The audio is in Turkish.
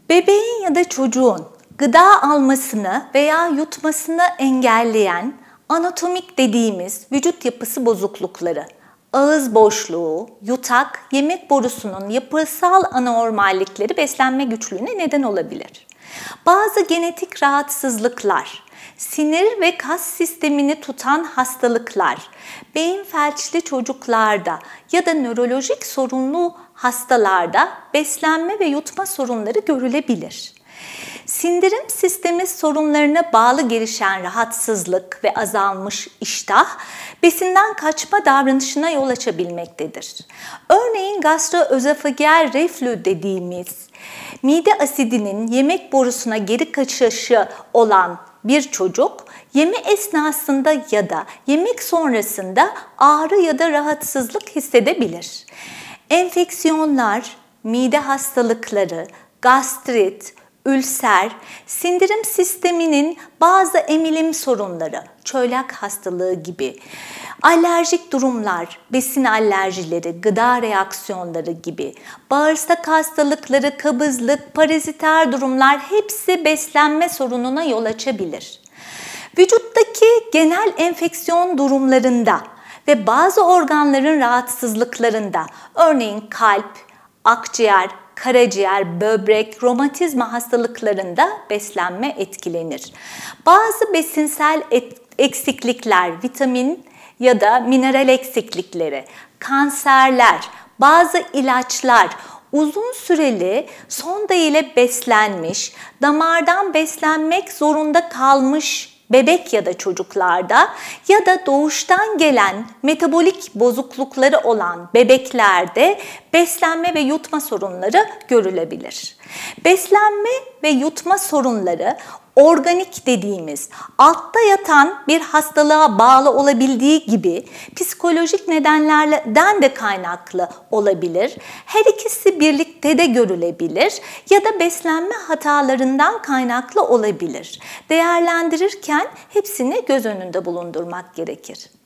Bebeğin ya da çocuğun gıda almasını veya yutmasını engelleyen anatomik dediğimiz vücut yapısı bozuklukları, ağız boşluğu, yutak, yemek borusunun yapısal anormallikleri beslenme güçlüğüne neden olabilir. Bazı genetik rahatsızlıklar, sinir ve kas sistemini tutan hastalıklar, beyin felçli çocuklarda ya da nörolojik sorunlu hastalarda beslenme ve yutma sorunları görülebilir. Sindirim sistemi sorunlarına bağlı gelişen rahatsızlık ve azalmış iştah, besinden kaçma davranışına yol açabilmektedir. Örneğin gastroözofagel reflü dediğimiz mide asidinin yemek borusuna geri kaçışı olan bir çocuk, yeme esnasında ya da yemek sonrasında ağrı ya da rahatsızlık hissedebilir. Enfeksiyonlar, mide hastalıkları, gastrit, ülser, sindirim sisteminin bazı emilim sorunları, çölyak hastalığı gibi, alerjik durumlar, besin alerjileri, gıda reaksiyonları gibi, bağırsak hastalıkları, kabızlık, paraziter durumlar hepsi beslenme sorununa yol açabilir. Vücuttaki genel enfeksiyon durumlarında ve bazı organların rahatsızlıklarında, örneğin kalp, akciğer, karaciğer, böbrek, romatizma hastalıklarında beslenme etkilenir. Bazı besinsel eksiklikler, vitamin ya da mineral eksiklikleri, kanserler, bazı ilaçlar, uzun süreli sonda ile beslenmiş, damardan beslenmek zorunda kalmış bebek ya da çocuklarda ya da doğuştan gelen metabolik bozuklukları olan bebeklerde beslenme ve yutma sorunları görülebilir. Beslenme ve yutma sorunları organik dediğimiz altta yatan bir hastalığa bağlı olabildiği gibi psikolojik nedenlerden de kaynaklı olabilir. Her ikisi birlikte de görülebilir ya da beslenme hatalarından kaynaklı olabilir. Değerlendirirken hepsini göz önünde bulundurmak gerekir.